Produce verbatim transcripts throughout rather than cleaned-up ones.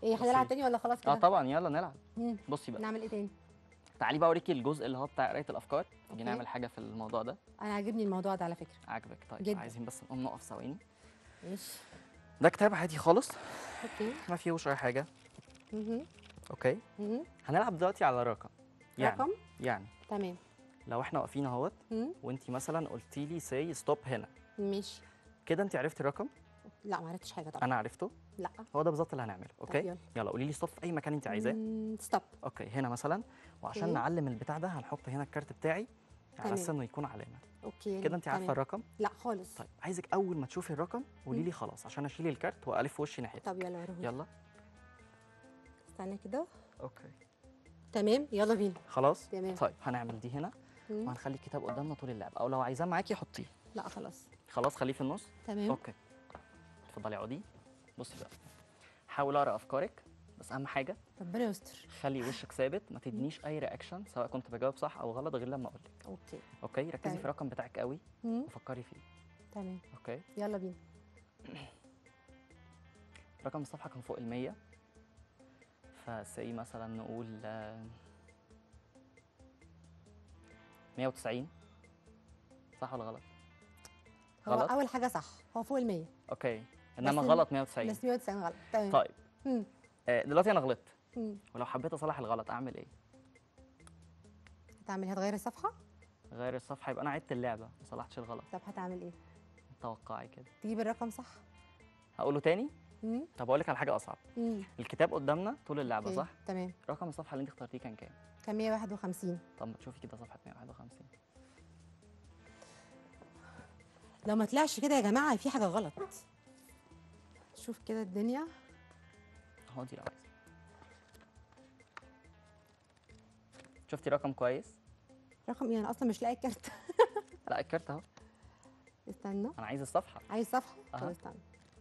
ايه هنلعب تاني ولا خلاص كده؟ اه طبعا يلا نلعب. مم. بصي بقى، نعمل ايه تاني؟ تعالي بقى اوريكي الجزء اللي هو بتاع قرايه الافكار. تيجي أوكي. نعمل حاجه في الموضوع ده. انا عاجبني الموضوع ده على فكره. عاجبك؟ طيب جدا. عايزين بس نقوم نقف ثواني. ماشي. ده كتاب عادي خالص، اوكي. ما فيهوش اي حاجه. مهم. اوكي. مهم. هنلعب دلوقتي على رقم. يعني رقم. يعني تمام. لو احنا واقفين اهوت مم. وانتي مثلا قلتي لي سي ستوب هنا، ماشي. كده انت عرفتي الرقم، لا ما عرفتش حاجه طبعا. انا عرفته. لا. هو ده بالظبط اللي هنعمله. اوكي يلا. يلا قولي لي ستوب في اي مكان انت عايزاه. مم، ستوب. اوكي هنا مثلا، وعشان أوكي. نعلم البتاع ده هنحط هنا الكارت بتاعي على تمام. اساس انه يكون علامه. اوكي كده انت عارفه تمام. الرقم. لا خالص. طيب عايزك اول ما تشوفي الرقم قولي لي خلاص، عشان اشيل الكارت والف وشي ناحيته. طب يلا وريهولي. يلا. استنى كده. اوكي تمام يلا بينا. خلاص. تمام. طيب هنعمل دي هنا مم. وهنخلي الكتاب قدامنا طول اللعب، او لو عايزاه معاكي حطيه. لا خلاص. خلاص خليه في النص. تمام. اوكي اتفضلي اقعدي. بصي بقى، حاول اقرا افكارك، بس اهم حاجه ربنا يستر. خلي وشك ثابت، ما تدينيش اي رياكشن سواء كنت بجاوب صح او غلط غير لما اقول لك. اوكي. اوكي ركزي طيب. في الرقم بتاعك قوي مم. وفكري فيه. تمام. اوكي يلا بينا. رقم الصفحه كان فوق ال مية، فسي مثلا نقول آه، مية وتسعين. صح ولا غلط؟ هو غلط؟ اول حاجه صح، هو فوق ال مية. اوكي انما بس غلط مية وتسعين. بس مية وتسعين غلط. تمام. طيب مم. آه، دلوقتي انا غلطت، مم. ولو حبيت اصلح الغلط اعمل ايه؟ هتعمل ايه؟ هتغير الصفحه؟ غير الصفحه، يبقى انا عدت اللعبه ما صلحتش الغلط. طب هتعمل ايه؟ توقعي كده. تجيب الرقم صح. هقوله تاني. مم. طب اقول لك على حاجه اصعب. مم. الكتاب قدامنا طول اللعبه أوكي. صح؟ تمام. رقم الصفحه اللي انت اخترتيه كان كام؟ كان مية وواحد وخمسين. طب ما تشوفي كده صفحه مية وواحد وخمسين. لو ما طلعش كده يا جماعه في حاجه غلط. شوف كده الدنيا. اهو دي لو عايزه. شفتي رقم كويس؟ رقم ايه؟ انا اصلا مش لاقي الكارت. لا الكارت اهو. استنى. انا عايز الصفحه. عايز صفحه؟ طب أها. استنى.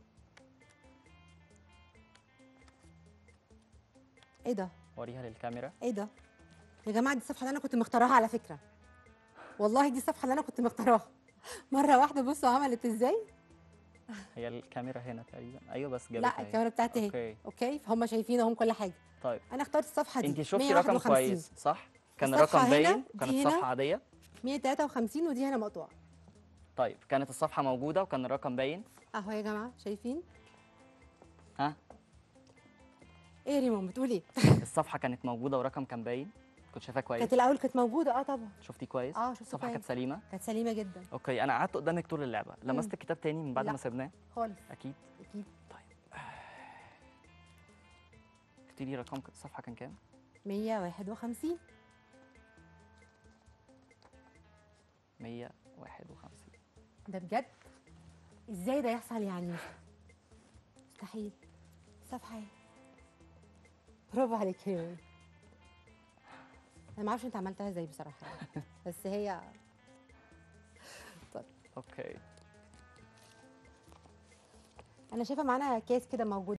ايه ده؟ وريها للكاميرا. ايه ده؟ يا جماعه دي الصفحه اللي انا كنت مختارها على فكره. والله دي الصفحه اللي انا كنت مختارها. مره واحده بصوا عملت ازاي. هي الكاميرا هنا تقريبا. ايوه بس جابتها لا هي. الكاميرا بتاعتي اهي. اوكي اوكي فهم شايفين اهم كل حاجه. طيب انا اخترت الصفحه دي. انت شفتي مية وواحد رقم وخمسين. كويس صح؟ كان الصفحة الرقم هنا، باين دي وكانت هنا. صفحه عاديه. مية وتلاتة وخمسين ودي هنا مقطوعه. طيب كانت الصفحه موجوده وكان الرقم باين. اهو يا جماعه شايفين. ها ايه يا ريمون بتقول ايه؟ الصفحه كانت موجوده ورقم كان باين. كنت شايفاها كويس؟ كانت الاول كانت موجوده اه طبعا. شفتي كويس؟ اه شفت الصفحه كويس. كانت سليمه. كانت سليمه جدا. اوكي انا قعدت قدامك طول اللعبه، لمست الكتاب تاني من بعد لا. ما سيبناه؟ خالص. اكيد. اكيد. طيب قلتي لي رقم الصفحه كان كام؟ مية وواحد وخمسين. مية وواحد وخمسين. ده بجد؟ ازاي ده يحصل يعني؟ مستحيل. صفحه ايه؟ برافو عليك يا ريمون. انا ما اعرفش انت عملتها ازاي بصراحه يعني. بس هي طيب. اوكي انا شايفه معانا كيس كده موجود.